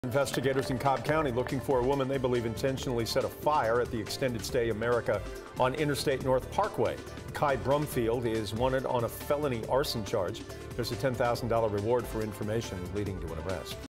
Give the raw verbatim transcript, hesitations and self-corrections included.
Investigators in Cobb County looking for a woman they believe intentionally set a fire at the Extended Stay America on Interstate North Parkway. Kai Brumfield is wanted on a felony arson charge. There's a ten thousand dollar reward for information leading to an arrest.